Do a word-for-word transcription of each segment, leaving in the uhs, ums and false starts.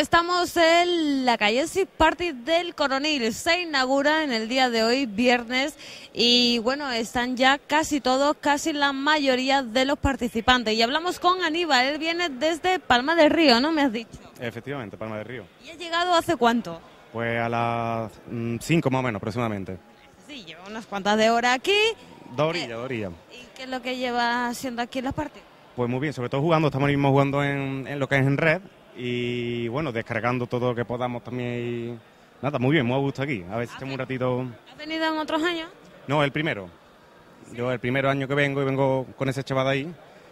estamos en la calle Six Party del Coronil. Se inaugura en el día de hoy, viernes, y bueno, están ya casi todos, casi la mayoría de los participantes. Y hablamos con Aníbal, él viene desde Palma del Río, ¿no me has dicho? Efectivamente, Palma del Río. ¿Y ha llegado hace cuánto? Pues a las cinco más o menos aproximadamente. Sí, lleva unas cuantas de horas aquí. Dos orillas, dos orillas. ¿Y qué es lo que lleva haciendo aquí en las partidas? Pues muy bien, sobre todo jugando, estamos ahora mismo jugando en, en lo que es en red y bueno, descargando todo lo que podamos también y nada, muy bien, muy a gusto aquí, a ver si echamos un ratito. ¿Has venido en otros años? No, el primero, yo el primer año que vengo y vengo con ese chaval ahí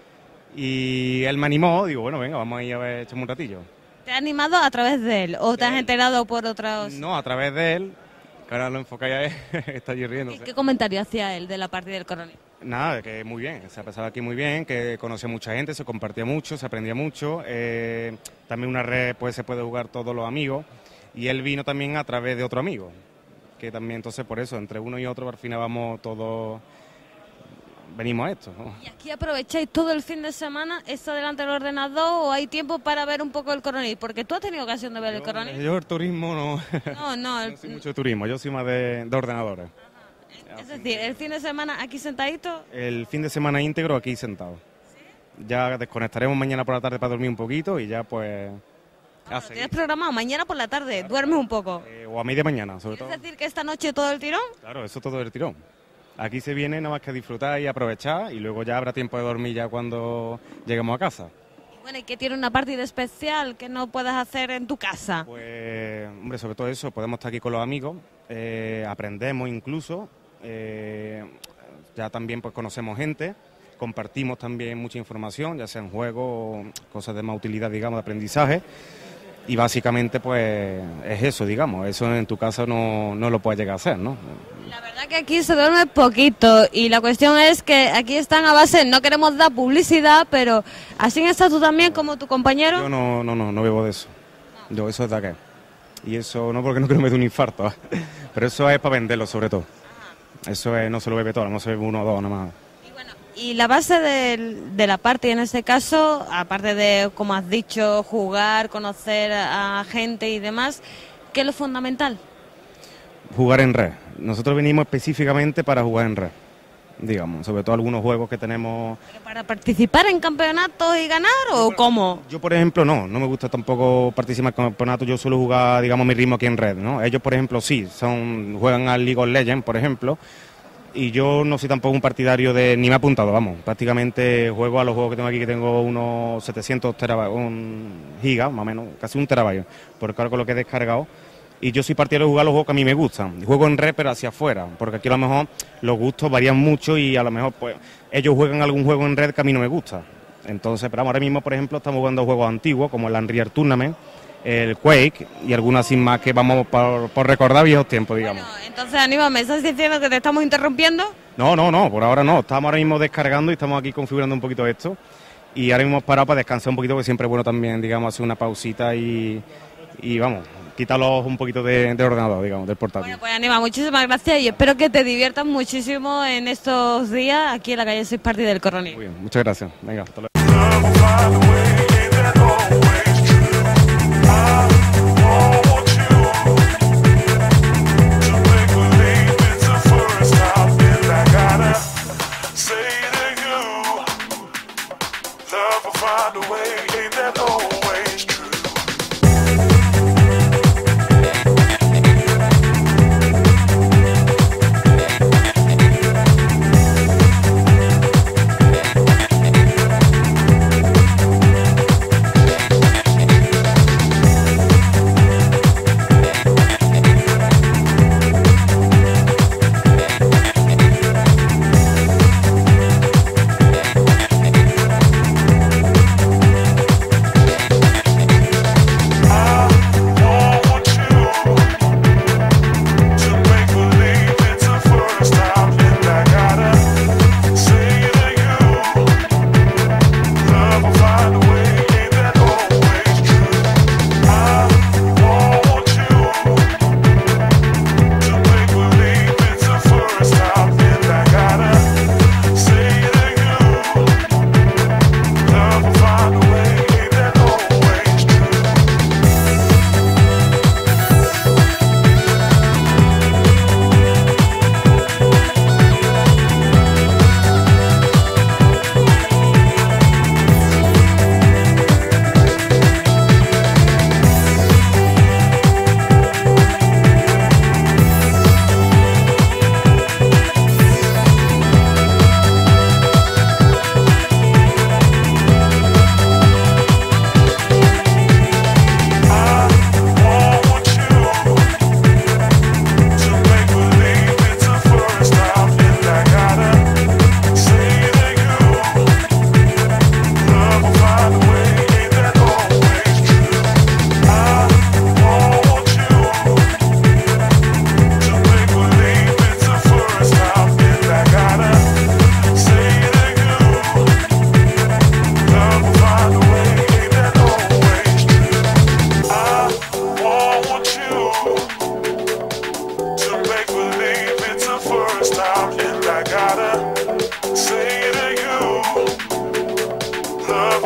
y él me animó, digo, bueno, venga, vamos a ir a ver, echamos un ratillo. ¿Te ha animado a través de él o te has enterado por otros...? No, a través de él, que ahora lo enfocáis a él, está allí riéndose. ¿Qué, ¿Qué comentario hacía él de la partida del Coronel? Nada, que muy bien, se ha pasado aquí muy bien, que conocía mucha gente, se compartía mucho, se aprendía mucho. Eh, también una red pues se puede jugar todos los amigos y él vino también a través de otro amigo, que también entonces por eso, entre uno y otro al final vamos todos, venimos a esto, ¿no? ¿Y aquí aprovecháis todo el fin de semana, está delante del ordenador o hay tiempo para ver un poco el Coronel? Porque tú has tenido ocasión de ver yo, el Coronel. Yo el turismo no, no, no, el... no soy mucho de turismo, yo soy más de, de ordenadores. Es decir, el fin de semana aquí sentadito. El fin de semana íntegro aquí sentado. ¿Sí? Ya desconectaremos mañana por la tarde para dormir un poquito y ya pues... Ah, ¿lo tienes programado mañana por la tarde? Claro. ¿Duermes un poco? Eh, o a media mañana, sobre todo. ¿Es decir que esta noche todo el tirón? Claro, eso todo el tirón. Aquí se viene nada más que a disfrutar y aprovechar y luego ya habrá tiempo de dormir ya cuando lleguemos a casa. Y bueno, ¿y qué tiene una partida especial que no puedas hacer en tu casa? Pues, hombre, sobre todo eso, podemos estar aquí con los amigos, eh, aprendemos incluso... Eh, ya también pues conocemos gente, compartimos también mucha información, ya sea en juegos o cosas de más utilidad, digamos, de aprendizaje, y básicamente pues es eso, digamos, eso en tu casa no, no lo puedes llegar a hacer, ¿no? La verdad que aquí se duerme poquito y la cuestión es que aquí están a base, no queremos dar publicidad, pero ¿así estás tú también como tu compañero? Yo no, no, no, no bebo de eso, no. Yo eso es de acá, y eso no porque no quiero me dé un infarto, ¿eh? Pero eso es para venderlo sobre todo. Eso es, no se lo bebe todo, no se bebe uno o dos nada más. Y bueno, y la base de, de la parte en este caso, aparte de, como has dicho, jugar, conocer a gente y demás, ¿qué es lo fundamental? Jugar en red. Nosotros venimos específicamente para jugar en red, digamos, sobre todo algunos juegos que tenemos... ¿Pero para participar en campeonatos y ganar o yo, cómo? Yo, por ejemplo, no, no me gusta tampoco participar en campeonatos, yo suelo jugar, digamos, mi ritmo aquí en red, ¿no? Ellos, por ejemplo, sí, son juegan al League of Legends, por ejemplo, y yo no soy tampoco un partidario de... ni me he apuntado, vamos, prácticamente juego a los juegos que tengo aquí, que tengo unos setecientos terabytes, un gigas, más o menos, casi un terabyte, porque ahora con lo que he descargado... Y yo soy partidario de jugar los juegos que a mí me gustan. Juego en red, pero hacia afuera, porque aquí a lo mejor los gustos varían mucho y a lo mejor pues ellos juegan algún juego en red que a mí no me gusta. Entonces, pero ahora mismo, por ejemplo, estamos jugando juegos antiguos como el Unreal Tournament, el Quake y algunas sin más que vamos por, por recordar viejos tiempos, digamos. Bueno, entonces, Aníbal, ¿me estás diciendo que te estamos interrumpiendo? No, no, no, por ahora no. Estamos ahora mismo descargando y estamos aquí configurando un poquito esto. Y ahora mismo hemos parado para descansar un poquito, porque siempre es bueno también, digamos, hacer una pausita y, y vamos... quitarlos un poquito de, de ordenador, digamos, del portátil. Bueno, pues Aníbal, muchísimas gracias y espero que te diviertas muchísimo en estos días aquí en la calle Six Party del Coronel. Muy bien, muchas gracias. Venga, hasta luego.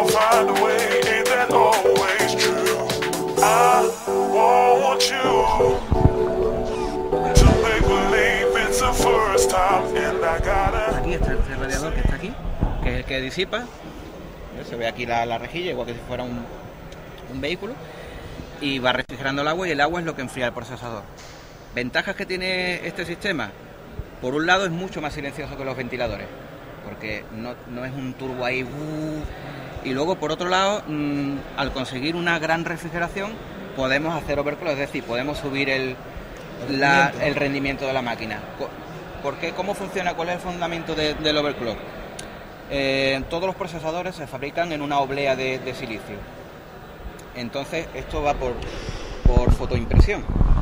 gonna find a way, ain't that always true? I want you to make believe it's the first time and I gotta... Aquí está este radiador que está aquí, que es el que disipa. Se ve aquí la, la rejilla, igual que si fuera un, un vehículo, y va refrigerando el agua, y el agua es lo que enfría el procesador. Ventajas que tiene este sistema: por un lado es mucho más silencioso que los ventiladores, porque no, no es un turbo ahí, uh, y luego por otro lado, mmm, al conseguir una gran refrigeración podemos hacer overclock, es decir, podemos subir el, el, la, rendimiento. el rendimiento de la máquina. ¿Por qué? ¿Cómo funciona? ¿Cuál es el fundamento de, del overclock? Eh, todos los procesadores se fabrican en una oblea de, de silicio. Entonces esto va por, por fotoimpresión.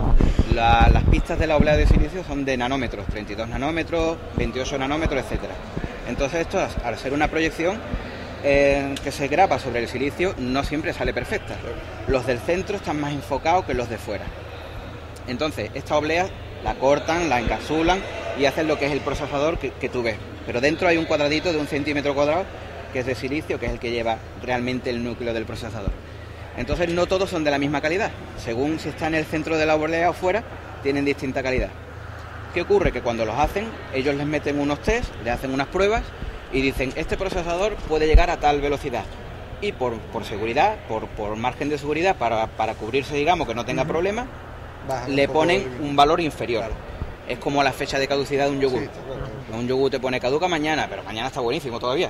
La, las pistas de la oblea de silicio son de nanómetros, treinta y dos nanómetros, veintiocho nanómetros, etcétera. Entonces esto, al ser una proyección eh, que se graba sobre el silicio, no siempre sale perfecta. Los del centro están más enfocados que los de fuera. Entonces esta oblea la cortan, la encapsulan y hacen lo que es el procesador que, que tú ves. Pero dentro hay un cuadradito de un centímetro cuadrado que es de silicio, que es el que lleva realmente el núcleo del procesador. Entonces no todos son de la misma calidad. Según si está en el centro de la oblea o fuera, tienen distinta calidad. ¿Qué ocurre? Que cuando los hacen, ellos les meten unos test, le hacen unas pruebas y dicen, este procesador puede llegar a tal velocidad. Y por, por seguridad, por, por margen de seguridad, para, para cubrirse, digamos, que no tenga uh-huh. problema, le ponen un valor inferior. Claro. Es como la fecha de caducidad de un yogur. Sí, claro. Un yogur te pone caduca mañana, pero mañana está buenísimo todavía.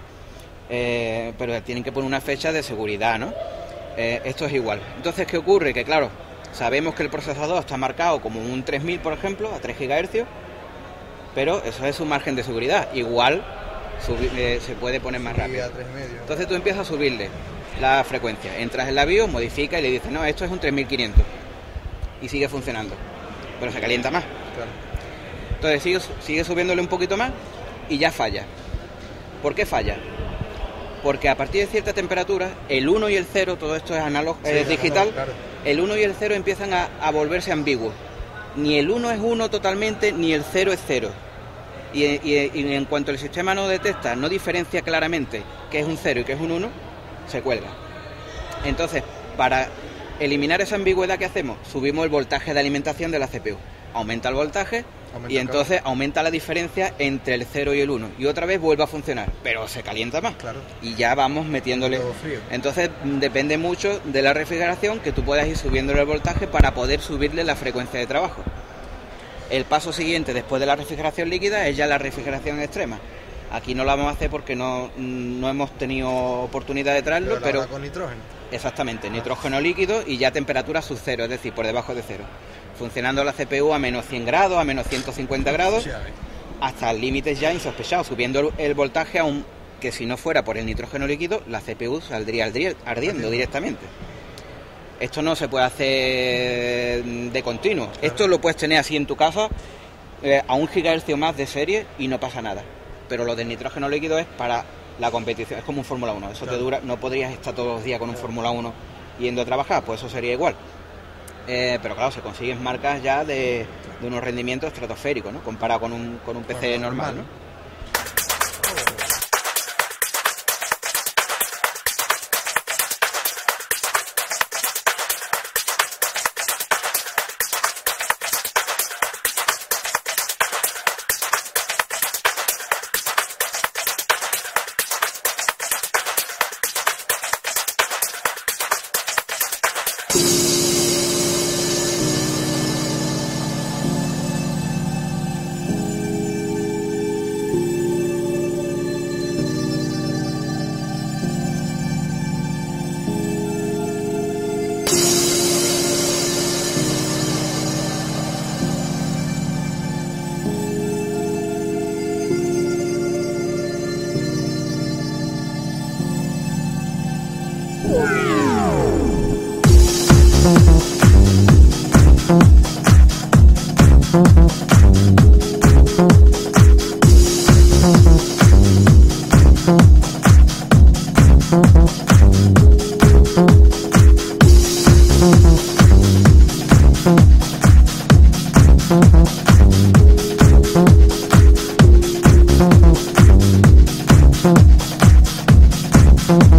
Eh, pero tienen que poner una fecha de seguridad, ¿no? Eh, esto es igual. Entonces, ¿qué ocurre? Que claro, sabemos que el procesador está marcado como un tres mil, por ejemplo, a tres gigahercios, pero eso es su margen de seguridad. Igual subir, eh, se puede poner más rápido. Entonces tú empiezas a subirle la frecuencia. Entras en la BIOS, modifica y le dices, no, esto es un tres mil quinientos. Y sigue funcionando, pero se calienta más. Claro. Entonces sigue, sigue subiéndole un poquito más y ya falla. ¿Por qué falla? Porque a partir de cierta temperatura, el uno y el cero, todo esto es analógico, sí, es digital, claro. El uno y el cero empiezan a, a volverse ambiguos. Ni el uno es uno totalmente, ni el cero es cero. Y, y, y en cuanto el sistema no detecta, no diferencia claramente qué es un cero y qué es un uno, se cuelga. Entonces, para eliminar esa ambigüedad que hacemos, subimos el voltaje de alimentación de la C P U. Aumenta el voltaje aumenta y entonces claro. aumenta la diferencia entre el cero y el uno. Y otra vez vuelve a funcionar, pero se calienta más. Claro. Y ya vamos metiéndole. Entonces depende mucho de la refrigeración, que tú puedas ir subiéndole el voltaje para poder subirle la frecuencia de trabajo. El paso siguiente después de la refrigeración líquida es ya la refrigeración extrema. Aquí no la vamos a hacer porque no, no hemos tenido oportunidad de traerlo, pero, pero con nitrógeno. Exactamente, nitrógeno líquido y ya temperatura sub cero, es decir, por debajo de cero. Funcionando la C P U a menos cien grados, a menos ciento cincuenta grados, hasta límites ya insospechados, subiendo el, el voltaje a un que si no fuera por el nitrógeno líquido, la C P U saldría ardiendo directamente. Esto no se puede hacer de continuo. Claro. Esto lo puedes tener así en tu casa eh, a un gigahercio más de serie y no pasa nada. Pero lo del nitrógeno líquido es para la competición, es como un Fórmula uno. Eso claro. te dura, no podrías estar todos los días con un claro. Fórmula uno yendo a trabajar, pues eso sería igual. Eh, pero claro, se consiguen marcas ya de, de unos rendimientos estratosféricos, ¿no? Comparado con un, con un P C bueno, normal, normal, ¿no? We'll be right back.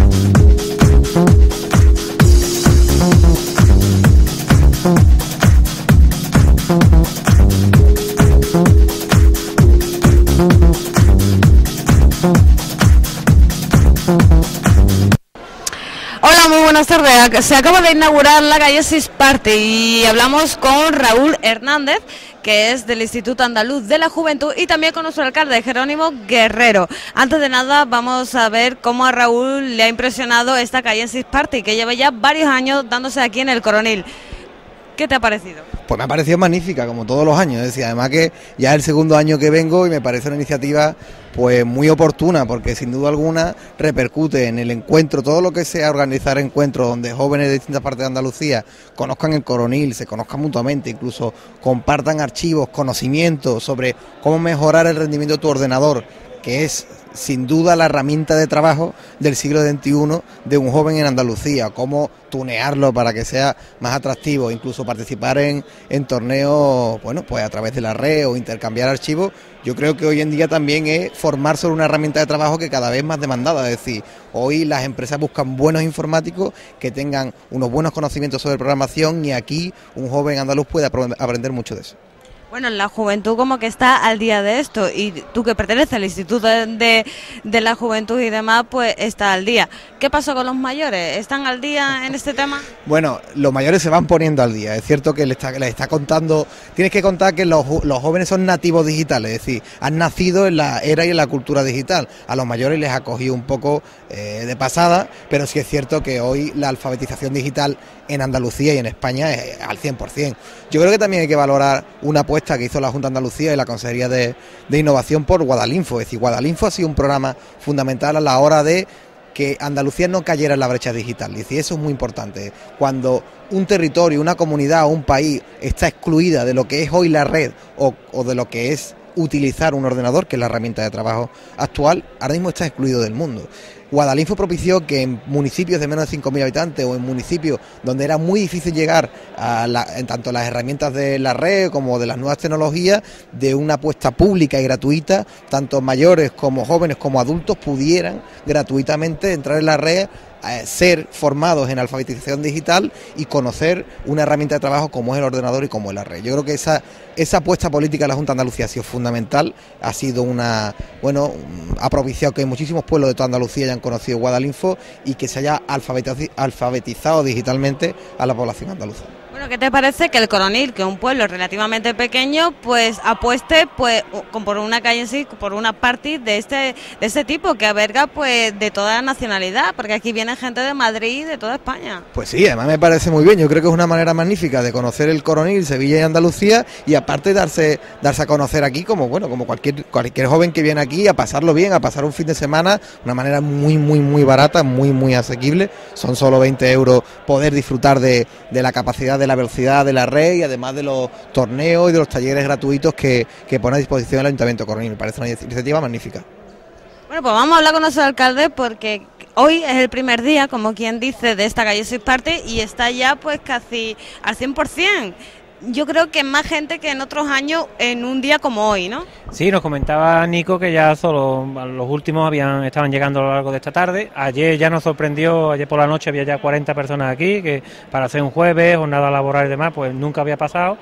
Hola, muy buenas tardes. Se acaba de inaugurar la calle Sisparte y hablamos con Raúl Hernández, que es del Instituto Andaluz de la Juventud, y también con nuestro alcalde, Jerónimo Guerrero. Antes de nada, vamos a ver cómo a Raúl le ha impresionado esta calle Sisparte, que lleva ya varios años dándose aquí en el Coronil. ¿Qué te ha parecido? Pues me ha parecido magnífica, como todos los años, es decir, además que ya es el segundo año que vengo y me parece una iniciativa pues muy oportuna, porque sin duda alguna repercute en el encuentro, todo lo que sea organizar encuentros donde jóvenes de distintas partes de Andalucía conozcan el Coronil, se conozcan mutuamente, incluso compartan archivos, conocimientos sobre cómo mejorar el rendimiento de tu ordenador, que es sin duda la herramienta de trabajo del siglo veintiuno de un joven en Andalucía, cómo tunearlo para que sea más atractivo, incluso participar en, en torneos, bueno, pues a través de la red o intercambiar archivos. Yo creo que hoy en día también es formar sobre una herramienta de trabajo que cada vez más demandada, es decir, hoy las empresas buscan buenos informáticos que tengan unos buenos conocimientos sobre programación y aquí un joven andaluz puede aprender mucho de eso. Bueno, la juventud como que está al día de esto, y tú que perteneces al Instituto de, de la Juventud y demás, pues está al día. ¿Qué pasó con los mayores? ¿Están al día en este tema? Bueno, los mayores se van poniendo al día. Es cierto que les está, les está contando, tienes que contar que los, los jóvenes son nativos digitales, es decir, han nacido en la era y en la cultura digital. A los mayores les ha cogido un poco eh, de pasada, pero sí es cierto que hoy la alfabetización digital en Andalucía y en España es al cien por cien. Yo creo que también hay que valorar una apuesta que hizo la Junta de Andalucía y la Consejería de, de Innovación por Guadalinfo. Es decir, Guadalinfo ha sido un programa fundamental a la hora de que Andalucía no cayera en la brecha digital. Es decir, eso es muy importante. Cuando un territorio, una comunidad o un país está excluida de lo que es hoy la red o, o de lo que es utilizar un ordenador, que es la herramienta de trabajo actual, ahora mismo está excluido del mundo. Guadalinfo propició que en municipios de menos de cinco mil habitantes o en municipios donde era muy difícil llegar a la, en tanto las herramientas de la red como de las nuevas tecnologías, de una apuesta pública y gratuita, tanto mayores como jóvenes como adultos pudieran gratuitamente entrar en la red, eh, ser formados en alfabetización digital y conocer una herramienta de trabajo como es el ordenador y como es la red. Yo creo que esa, esa apuesta política de la Junta de Andalucía ha sido fundamental, ha sido una, bueno, ha propiciado que muchísimos pueblos de toda Andalucía hayan conocido Guadalinfo y que se haya alfabetizado digitalmente a la población andaluza. Bueno, ¿qué te parece que el Coronil, que es un pueblo relativamente pequeño, pues apueste pues por una calle en sí, por una party de este de este tipo, que alberga pues de toda nacionalidad, porque aquí viene gente de Madrid y de toda España? Pues sí, además me parece muy bien. Yo creo que es una manera magnífica de conocer el Coronil, Sevilla y Andalucía, y aparte darse darse a conocer aquí como bueno como cualquier cualquier joven que viene aquí a pasarlo bien, a pasar un fin de semana, una manera muy muy muy barata, muy muy asequible. Son solo veinte euros poder disfrutar de, de la capacidad de la velocidad de la red y además de los torneos y de los talleres gratuitos que, que pone a disposición el Ayuntamiento de Coronil. Me parece una iniciativa magnífica. Bueno, pues vamos a hablar con nuestro alcalde, porque hoy es el primer día, como quien dice, de esta calle Sisparte y está ya pues casi al cien por cien. Yo creo que más gente que en otros años en un día como hoy, ¿no? Sí, nos comentaba Nico que ya solo los últimos habían estaban llegando a lo largo de esta tarde. Ayer ya nos sorprendió, ayer por la noche había ya cuarenta personas aquí, que para hacer un jueves, jornada laboral y demás, pues nunca había pasado.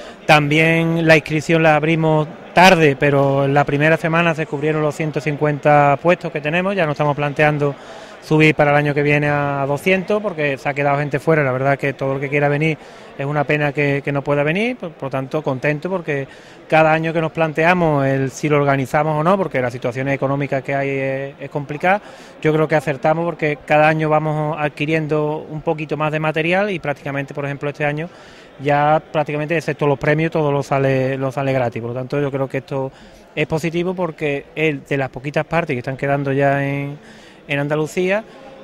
También la inscripción la abrimos tarde, pero en la primera semana se cubrieron los ciento cincuenta puestos que tenemos. Ya nos estamos planteando subir para el año que viene a doscientos, porque se ha quedado gente fuera. La verdad que todo el que quiera venir es una pena que, que no pueda venir, por, por lo tanto contento, porque cada año que nos planteamos el si lo organizamos o no, porque la situación económica que hay es, es complicada, yo creo que acertamos, porque cada año vamos adquiriendo un poquito más de material y prácticamente, por ejemplo, este año ya prácticamente, excepto los premios, todo lo sale, lo sale gratis. Por lo tanto, yo creo que esto es positivo, porque es de las poquitas partes que están quedando ya en, en Andalucía,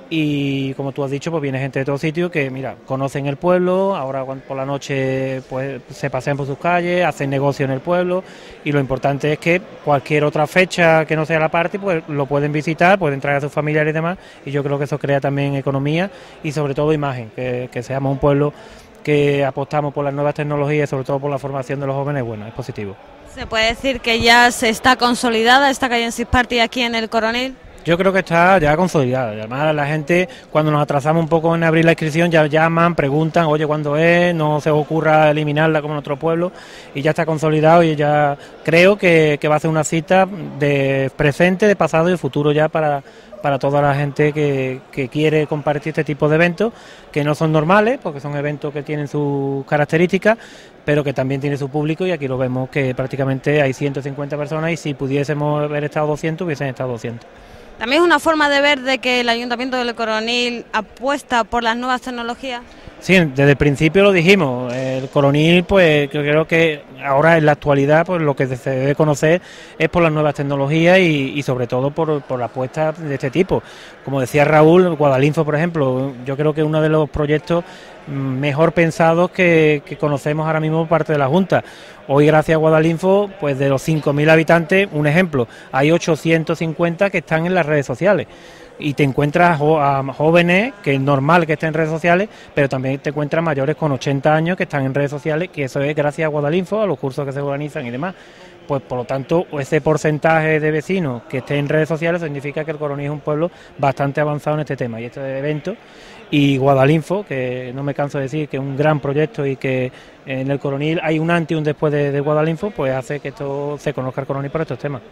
y como tú has dicho, pues viene gente de todos sitios que, mira, conocen el pueblo, ahora por la noche pues se pasean por sus calles, hacen negocio en el pueblo, y lo importante es que cualquier otra fecha que no sea la party, pues lo pueden visitar, pueden traer a sus familiares y demás, y yo creo que eso crea también economía y sobre todo imagen, que, que seamos un pueblo que apostamos por las nuevas tecnologías y sobre todo por la formación de los jóvenes. Bueno, es positivo. ¿Se puede decir que ya se está consolidada esta calle en Sisparte aquí en el Coronil? Yo creo que está ya consolidada. Además, la gente, cuando nos atrasamos un poco en abrir la inscripción, ya llaman, preguntan, oye, ¿cuándo es? No se os ocurra eliminarla como en otro pueblo, y ya está consolidado, y ya creo que, que va a ser una cita de presente, de pasado y de futuro ya para, para toda la gente que, que quiere compartir este tipo de eventos, que no son normales, porque son eventos que tienen sus características, pero que también tiene su público, y aquí lo vemos que prácticamente hay ciento cincuenta personas, y si pudiésemos haber estado doscientos, hubiesen estado doscientos. También es una forma de ver de que el Ayuntamiento del Coronil apuesta por las nuevas tecnologías. Sí, desde el principio lo dijimos, el Coronil, pues creo que ahora en la actualidad pues lo que se debe conocer es por las nuevas tecnologías y, y sobre todo por, por apuestas de este tipo. Como decía Raúl, Guadalinfo, por ejemplo, yo creo que es uno de los proyectos mejor pensados que, que conocemos ahora mismo por parte de la Junta. Hoy, gracias a Guadalinfo, pues de los cinco mil habitantes, un ejemplo, hay ochocientos cincuenta que están en las redes sociales. Y te encuentras jo a jóvenes, que es normal que estén en redes sociales, pero también te encuentras mayores con ochenta años que están en redes sociales, que eso es gracias a Guadalinfo, a los cursos que se organizan y demás. Pues por lo tanto, ese porcentaje de vecinos que estén en redes sociales significa que el Coronil es un pueblo bastante avanzado en este tema y este evento. Y Guadalinfo, que no me canso de decir que es un gran proyecto y que en el Coronil hay un antes y un después de, de Guadalinfo, pues hace que esto se conozca el Coronil por estos temas.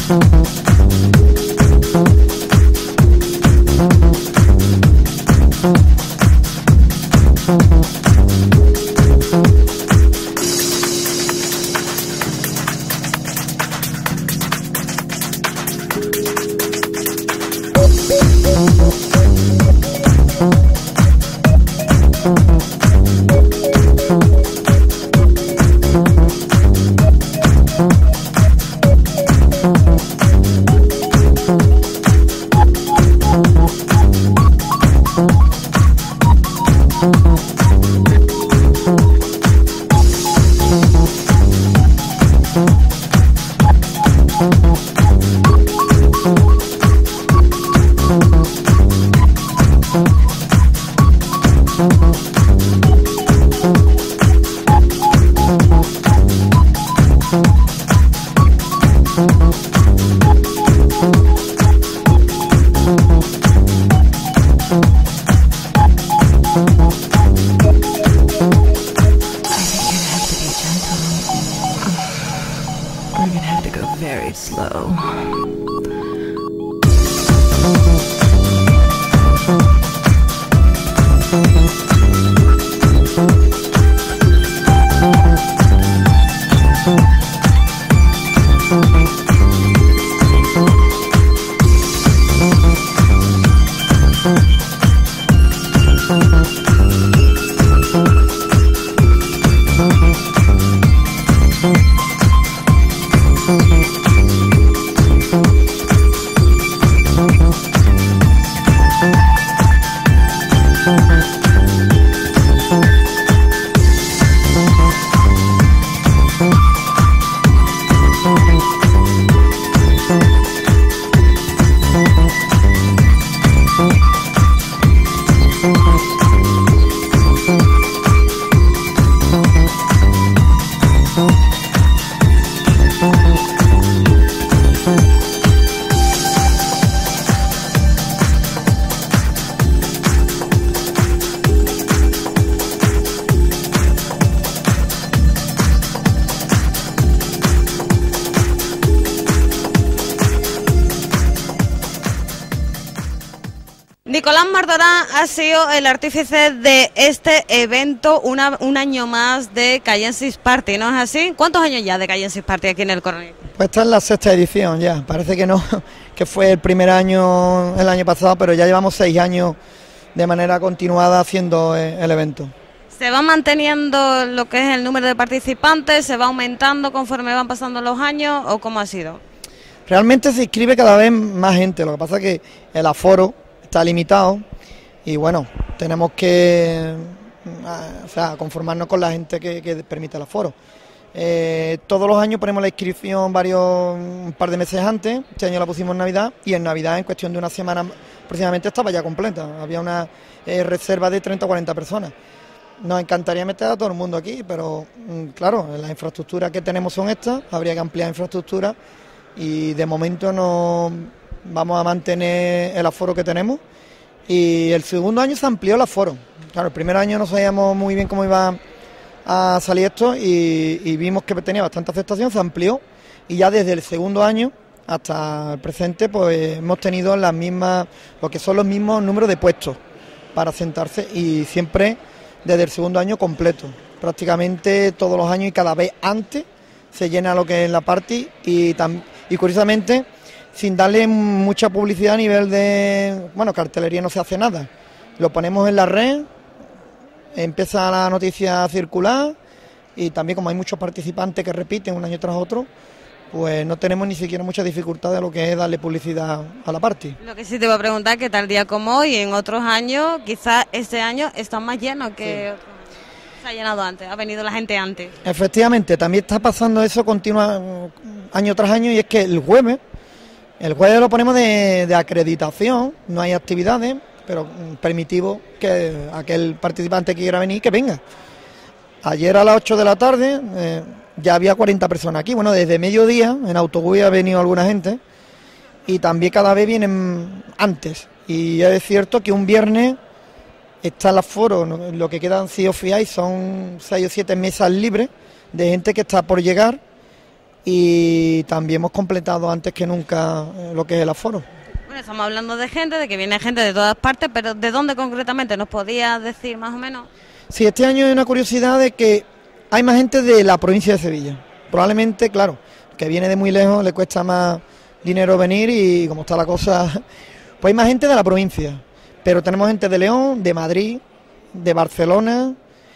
Nicolás Martorán ha sido el artífice de este evento, una, un año más de Callensis Party, ¿no es así? ¿Cuántos años ya de Callensis Party aquí en el Coronil? Pues esta es la sexta edición ya, parece que no, que fue el primer año el año pasado, pero ya llevamos seis años de manera continuada haciendo el evento. ¿Se va manteniendo lo que es el número de participantes? ¿Se va aumentando conforme van pasando los años o cómo ha sido? Realmente se inscribe cada vez más gente, lo que pasa es que el aforo está limitado y bueno, tenemos que o sea, conformarnos con la gente que, que permite el aforo. Eh, todos los años ponemos la inscripción varios un par de meses antes, este año la pusimos en Navidad y en Navidad en cuestión de una semana aproximadamente estaba ya completa, había una eh, reserva de treinta o cuarenta personas. Nos encantaría meter a todo el mundo aquí, pero claro, las infraestructuras que tenemos son estas, habría que ampliar infraestructura y de momento no, vamos a mantener el aforo que tenemos y el segundo año se amplió el aforo. Claro, el primer año no sabíamos muy bien cómo iba a salir esto y, y vimos que tenía bastante aceptación, se amplió y ya desde el segundo año hasta el presente pues hemos tenido las mismas, lo que son los mismos números de puestos para sentarse y siempre desde el segundo año completo. Prácticamente todos los años y cada vez antes se llena lo que es la party y, tam, y curiosamente sin darle mucha publicidad a nivel de, bueno, cartelería no se hace nada. Lo ponemos en la red, empieza la noticia a circular y también como hay muchos participantes que repiten un año tras otro, pues no tenemos ni siquiera mucha dificultad de lo que es darle publicidad a la party. Lo que sí te iba a preguntar, que tal día como hoy, en otros años, quizás este año está más lleno que otros años. Se ha llenado antes, ha venido la gente antes. Efectivamente, también está pasando eso continua año tras año y es que el jueves, el jueves lo ponemos de, de acreditación, no hay actividades, pero permitivo que aquel participante que quiera venir, que venga. Ayer a las ocho de la tarde eh, ya había cuarenta personas aquí, bueno, desde mediodía en autobús ha venido alguna gente y también cada vez vienen antes. Y es cierto que un viernes está el aforo, ¿no? Lo que quedan sí o fiáis son seis o siete mesas libres de gente que está por llegar y también hemos completado antes que nunca lo que es el aforo. Bueno, estamos hablando de gente, de que viene gente de todas partes, pero ¿de dónde concretamente? ¿Nos podías decir más o menos? Sí, este año hay una curiosidad de que hay más gente de la provincia de Sevilla. Probablemente, claro, que viene de muy lejos le cuesta más dinero venir y como está la cosa, pues hay más gente de la provincia. Pero tenemos gente de León, de Madrid, de Barcelona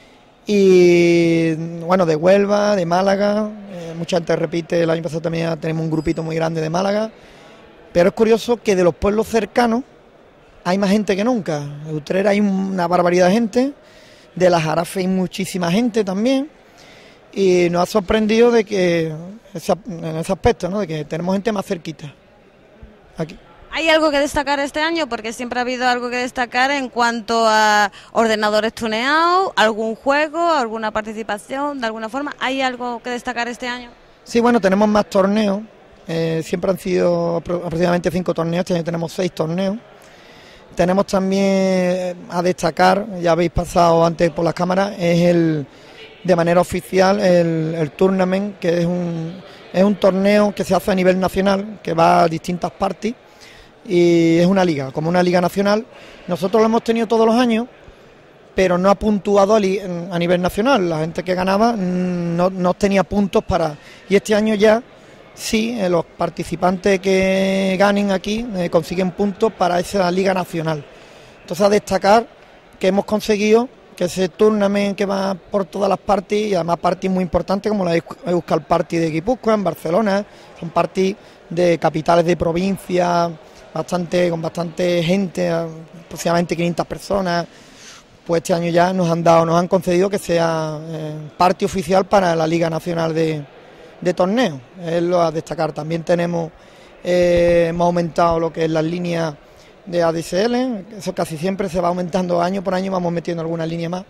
y, bueno, de Huelva, de Málaga. Eh, mucha gente repite, el año pasado también tenemos un grupito muy grande de Málaga. Pero es curioso que de los pueblos cercanos hay más gente que nunca. En Utrera hay una barbaridad de gente, de la Jarafe hay muchísima gente también. Y nos ha sorprendido de que, en ese aspecto, ¿no? De que tenemos gente más cerquita aquí. ¿Hay algo que destacar este año? Porque siempre ha habido algo que destacar en cuanto a ordenadores tuneados, algún juego, alguna participación, de alguna forma. ¿Hay algo que destacar este año? Sí, bueno, tenemos más torneos. Eh, siempre han sido aproximadamente cinco torneos, este año tenemos seis torneos. Tenemos también a destacar, ya habéis pasado antes por las cámaras, es el de manera oficial el, el tournament, que es un, es un torneo que se hace a nivel nacional, que va a distintas parties. Y es una liga, como una liga nacional. Nosotros lo hemos tenido todos los años, pero no ha puntuado a, li, a nivel nacional. La gente que ganaba no, no tenía puntos para... Y este año ya, sí, eh, los participantes que ganen aquí eh, consiguen puntos para esa liga nacional. Entonces, a destacar que hemos conseguido que ese tournament que va por todas las parties, y además parties muy importantes como la Euskal Party de Guipúzcoa, en Barcelona, son parties de capitales de provincia, bastante con bastante gente, aproximadamente quinientas personas, pues este año ya nos han dado, nos han concedido que sea eh, parte oficial para la Liga Nacional de, de Torneos. Es lo a destacar. También tenemos, eh, hemos aumentado lo que es las líneas de A D S L, eso casi siempre se va aumentando año por año, vamos metiendo alguna línea más.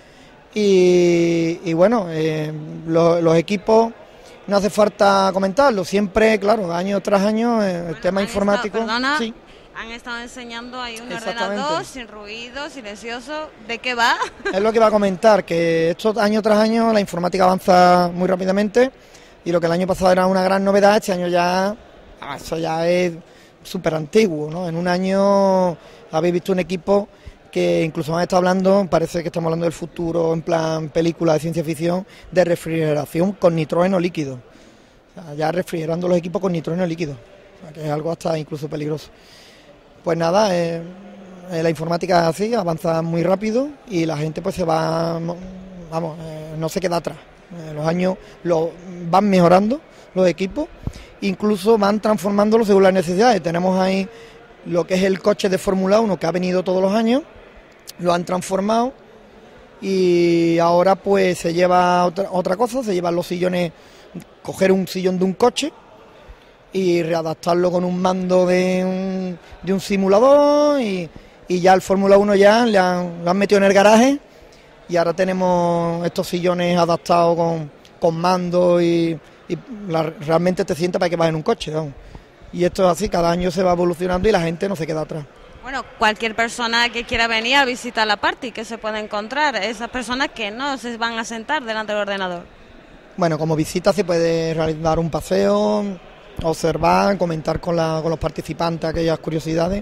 Y, y bueno, eh, lo, los equipos... No hace falta comentarlo, siempre, claro, año tras año, el bueno, tema informático... Estado, perdona, sí. Han estado enseñando ahí un ordenador sin ruido, silencioso. ¿De qué va? Es lo que va a comentar, que esto año tras año la informática avanza muy rápidamente y lo que el año pasado era una gran novedad, este año ya, eso ya es súper antiguo, ¿no? En un año habéis visto un equipo que incluso han estado hablando, parece que estamos hablando del futuro, en plan película de ciencia ficción, de refrigeración con nitrógeno líquido. O sea, ya refrigerando los equipos con nitrógeno líquido, o sea, que es algo hasta incluso peligroso. Pues nada, eh, eh, la informática es así, avanza muy rápido y la gente pues se va, vamos, eh, no se queda atrás. Eh, los años lo, van mejorando los equipos, incluso van transformándolo según las necesidades. Tenemos ahí lo que es el coche de Fórmula uno que ha venido todos los años, lo han transformado y ahora pues se lleva otra, otra cosa, se llevan los sillones, coger un sillón de un coche y readaptarlo con un mando de un, de un simulador y, y ya el Fórmula uno ya le han, lo han metido en el garaje y ahora tenemos estos sillones adaptados con, con mando y, y la, realmente te sientas para que vas en un coche, ¿no? y esto es así, cada año se va evolucionando y la gente no se queda atrás. Bueno, cualquier persona que quiera venir a visitar la party, ¿qué se puede encontrar? Esas personas que no se van a sentar delante del ordenador. Bueno, como visita se puede realizar un paseo, observar, comentar con, la, con los participantes aquellas curiosidades.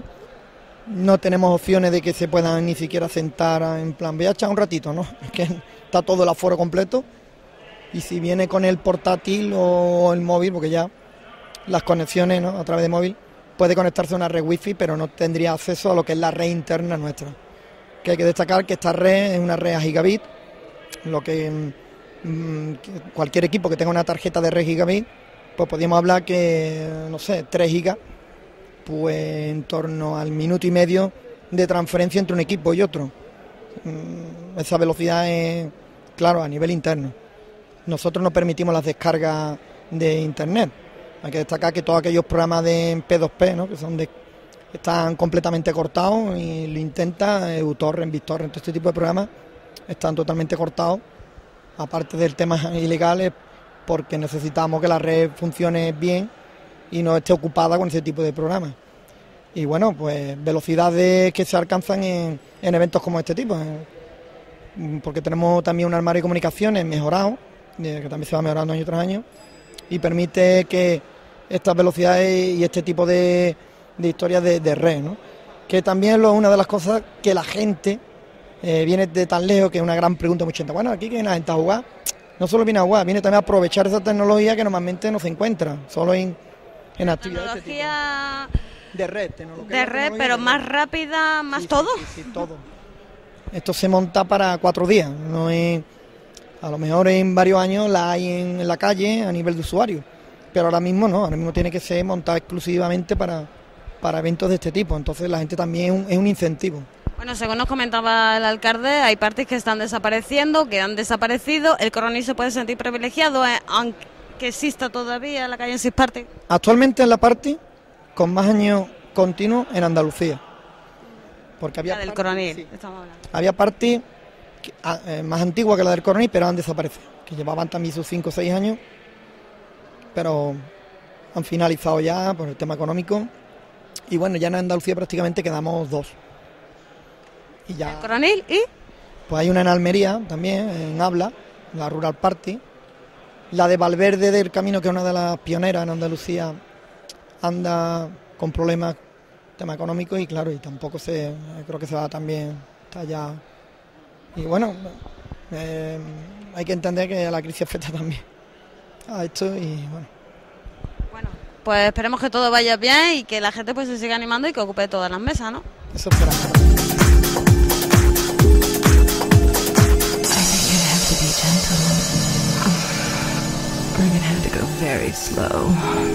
No tenemos opciones de que se puedan ni siquiera sentar en plan, voy a echar un ratito, ¿no? Es que está todo el aforo completo y si viene con el portátil o el móvil, porque ya las conexiones, ¿no?, a través de móvil, puede conectarse a una red wifi, pero no tendría acceso a lo que es la red interna nuestra. Que hay que destacar que esta red es una red a gigabit, lo que mmm, cualquier equipo que tenga una tarjeta de red gigabit, pues podríamos hablar que, no sé, tres gigas, pues en torno al minuto y medio de transferencia entre un equipo y otro. Mm, esa velocidad es, claro, a nivel interno. Nosotros no permitimos las descargas de internet. Hay que destacar que todos aquellos programas de P dos P, ¿no?, que son de, están completamente cortados, y lo intenta uTorrent, BitTorrent, todo este tipo de programas están totalmente cortados, aparte del tema ilegales, porque necesitamos que la red funcione bien y no esté ocupada con ese tipo de programas. Y bueno, pues velocidades que se alcanzan en, en eventos como este tipo, ¿eh? Porque tenemos también un armario de comunicaciones mejorado, que también se va mejorando año tras año, y permite que estas velocidades y este tipo de, de historias de, de red, ¿no? Que también es una de las cosas que la gente eh, viene de tan lejos, que es una gran pregunta muy chenta. Bueno, aquí que viene la gente a jugar, no solo viene a jugar, viene también a aprovechar esa tecnología que normalmente no se encuentra, solo en, en actividades de, este tipo. de red. De red, pero más red. rápida, más sí, todo. Sí, sí, sí, todo. Esto se monta para cuatro días, no es, a lo mejor en varios años la hay en, en la calle a nivel de usuario, pero ahora mismo no, ahora mismo tiene que ser montada exclusivamente para, para eventos de este tipo, entonces la gente también es un, es un incentivo. Bueno, según nos comentaba el alcalde, hay parties que están desapareciendo, que han desaparecido. El Coronil se puede sentir privilegiado, eh, aunque exista todavía la calle en Six Party. Actualmente es la party con más años continuos en Andalucía. Porque había la del party, Coronil, sí, estamos hablando. Había party que, eh, más antigua que la del Coronil, pero han desaparecido, que llevaban también sus cinco o seis años, pero han finalizado ya por el tema económico. Y bueno, ya en Andalucía prácticamente quedamos dos. Y ya, ¿El Coronil y? Pues hay una en Almería también, en Habla, la Rural Party. La de Valverde del Camino, que es una de las pioneras en Andalucía, anda con problemas, tema económico, y claro, y tampoco se, creo que se va también, está ya. Y bueno, eh, hay que entender que la crisis afecta también a esto y bueno. Bueno, pues esperemos que todo vaya bien y que la gente pues se siga animando y que ocupe todas las mesas, ¿no? Eso esperamos. We're gonna have to go very slow.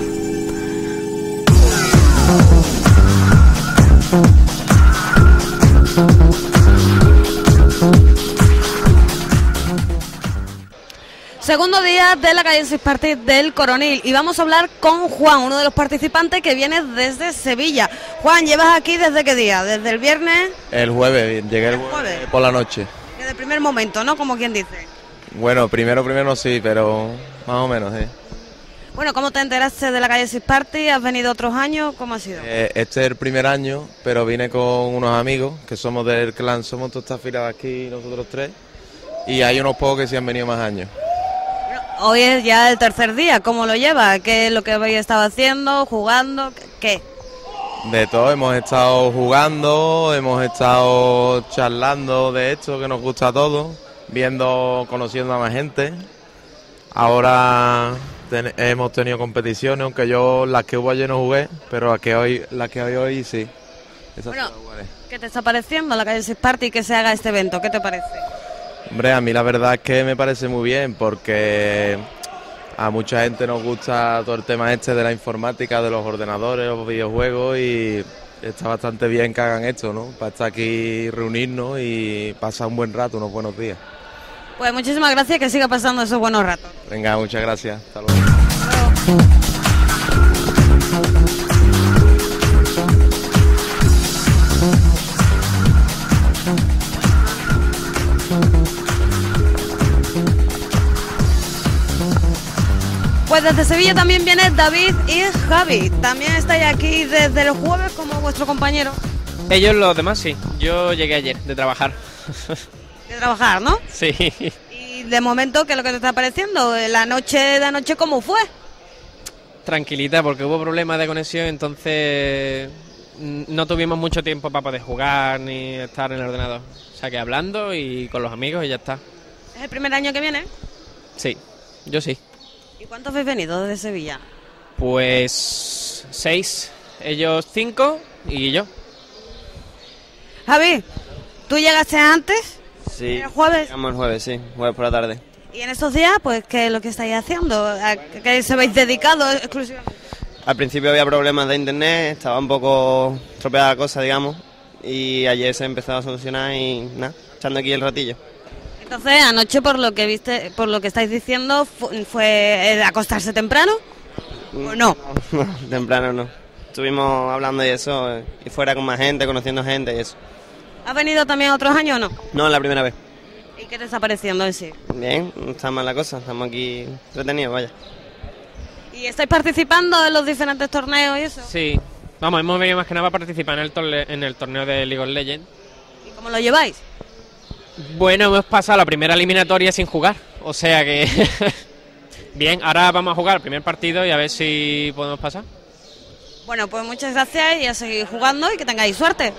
Segundo día de la calle Six Party del Coronil y vamos a hablar con Juan, uno de los participantes que viene desde Sevilla. Juan, ¿llevas aquí desde qué día? ¿Desde el viernes? El jueves, llegué el jueves, jueves por la noche. Desde el primer momento, ¿no? Como quien dice. Bueno, primero, primero sí, pero más o menos, sí. Bueno, ¿cómo te enteraste de la calle Six Party? ¿Has venido otros años? ¿Cómo ha sido? Eh, este es el primer año, pero vine con unos amigos que somos del clan, somos todas estas filas aquí, nosotros tres, y hay unos pocos que sí han venido más años. Bueno, hoy es ya el tercer día, ¿cómo lo lleva? ¿Qué es lo que habéis estado haciendo, jugando? ¿Qué? De todo, hemos estado jugando, hemos estado charlando de esto que nos gusta a todos, viendo, conociendo a más gente. Ahora ten, hemos tenido competiciones, aunque yo las que hubo ayer no jugué, pero las que hoy, las que hay hoy sí. Esas bueno, ¿qué te está pareciendo la calle Six Party que se haga este evento? ¿Qué te parece? Hombre, a mí la verdad es que me parece muy bien, porque a mucha gente nos gusta todo el tema este de la informática, de los ordenadores, los videojuegos, y está bastante bien que hagan esto, ¿no? Para estar aquí, reunirnos y pasar un buen rato, unos buenos días. Pues muchísimas gracias, que siga pasando esos buenos ratos. Venga, muchas gracias. Hasta luego. Pues desde Sevilla también viene David y Javi. También estáis aquí desde el jueves como vuestro compañero. Ellos los demás sí. Yo llegué ayer de trabajar. De trabajar, ¿no? Sí. Y de momento, ¿qué es lo que te está pareciendo? La noche de anoche, ¿cómo fue? Tranquilita, porque hubo problemas de conexión, entonces no tuvimos mucho tiempo para poder jugar ni estar en el ordenador. O sea que hablando y con los amigos y ya está. ¿Es el primer año que viene? Sí, yo sí. ¿Y cuántos habéis venido desde Sevilla? Pues seis, ellos cinco y yo. Javi, ¿tú llegaste antes? Sí. ¿El jueves? Llegamos el jueves, sí, jueves por la tarde. ¿Y en estos días, pues, qué es lo que estáis haciendo? ¿A qué se habéis dedicado exclusivamente? Al principio había problemas de internet, estaba un poco estropeada la cosa, digamos, y ayer se empezó a solucionar y nada, echando aquí el ratillo. Entonces, anoche, por lo que viste, por lo que estáis diciendo, fu- fue eh, acostarse temprano, ¿o no? No, temprano no. Estuvimos hablando y eso, eh, y fuera con más gente, conociendo gente y eso. ¿Has venido también otros años o no? No, es la primera vez. ¿Y qué te está pareciendo en sí? Bien, no está mal la cosa, estamos aquí entretenidos, vaya. ¿Y estáis participando en los diferentes torneos y eso? Sí. Vamos, hemos venido más que nada a participar en el, torle- en el torneo de League of Legends. ¿Y cómo lo lleváis? Bueno, hemos pasado la primera eliminatoria sin jugar, o sea que... Bien, ahora vamos a jugar el primer partido y a ver si podemos pasar. Bueno, pues muchas gracias y a seguir jugando y que tengáis suerte.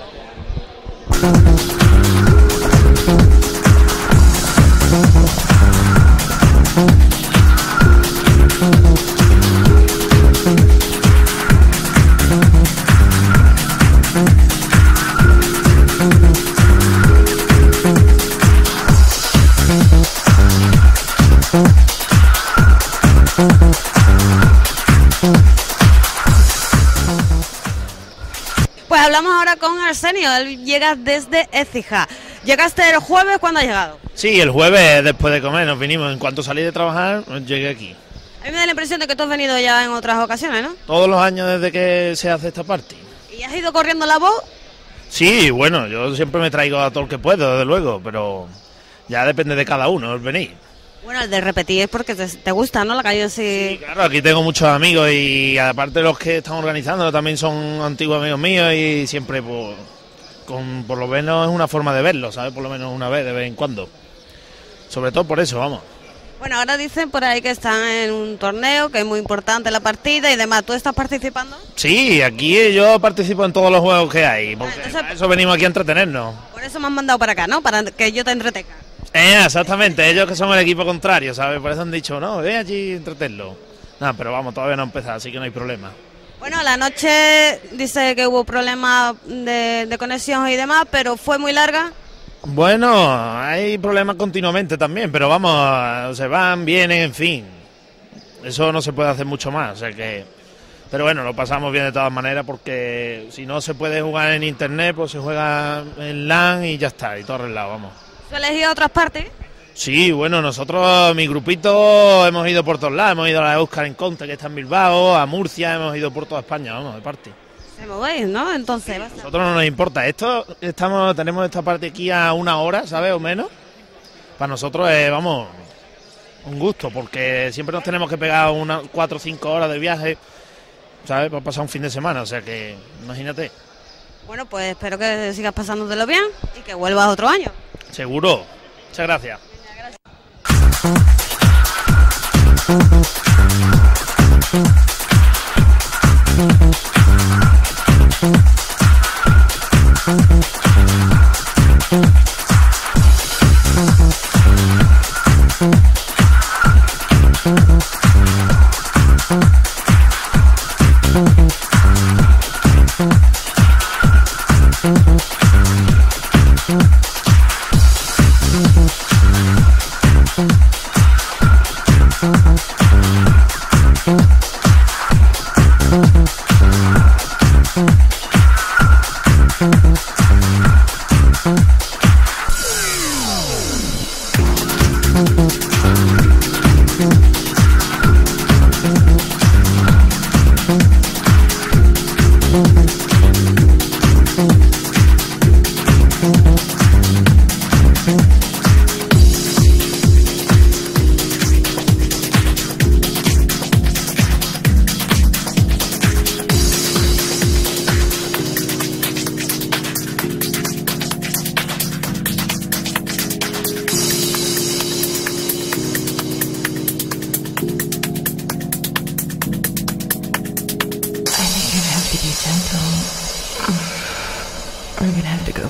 Pues hablamos ahora con Arsenio, él llega desde Écija. ¿Llegaste el jueves? ¿Cuándo has llegado? Sí, el jueves después de comer nos vinimos. En cuanto salí de trabajar, llegué aquí. A mí me da la impresión de que tú has venido ya en otras ocasiones, ¿no? Todos los años desde que se hace esta parte. ¿Y has ido corriendo la voz? Sí, bueno, yo siempre me traigo a todo el que puedo, desde luego, pero ya depende de cada uno el venir. Bueno, el de repetir es porque te, te gusta, ¿no? La calle así... Sí, claro, aquí tengo muchos amigos y aparte los que están organizando también son antiguos amigos míos y siempre, pues, con, por lo menos es una forma de verlo, ¿sabes? Por lo menos una vez, de vez en cuando. Sobre todo por eso, vamos. Bueno, ahora dicen por ahí que están en un torneo, que es muy importante la partida y demás. ¿Tú estás participando? Sí, aquí yo participo en todos los juegos que hay, porque Entonces, para eso venimos aquí a entretenernos. por eso me han mandado para acá, ¿no? Para que yo te entretenga. Eh, exactamente, ellos que son el equipo contrario, ¿sabes? Por eso han dicho, no, ve allí y entretenlo. No, pero vamos, todavía no ha empezado, así que no hay problema. Bueno, la noche dice que hubo problemas de, de conexión y demás, pero fue muy larga. Bueno, hay problemas continuamente también, pero vamos, se van, vienen, en fin. Eso no se puede hacer mucho más, o sea que... Pero bueno, lo pasamos bien de todas maneras porque si no se puede jugar en internet, pues se juega en LAN y ya está, y todo arreglado, vamos. ¿Sueles ir a otras partes? Sí, bueno, nosotros, mi grupito, hemos ido por todos lados, hemos ido a la Euskal en Conte, que está en Bilbao, a Murcia, hemos ido por toda España, vamos, de parte. Se movéis, ¿no? Entonces, basta. Nosotros no nos importa, esto, estamos, tenemos esta parte aquí a una hora, ¿sabes? O menos. Para nosotros es, vamos, un gusto, porque siempre nos tenemos que pegar unas cuatro o cinco horas de viaje, ¿sabes? Para pasar un fin de semana, o sea que, imagínate. Bueno, pues espero que sigas pasándotelo bien y que vuelvas otro año. Seguro. Muchas gracias.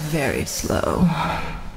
very slow.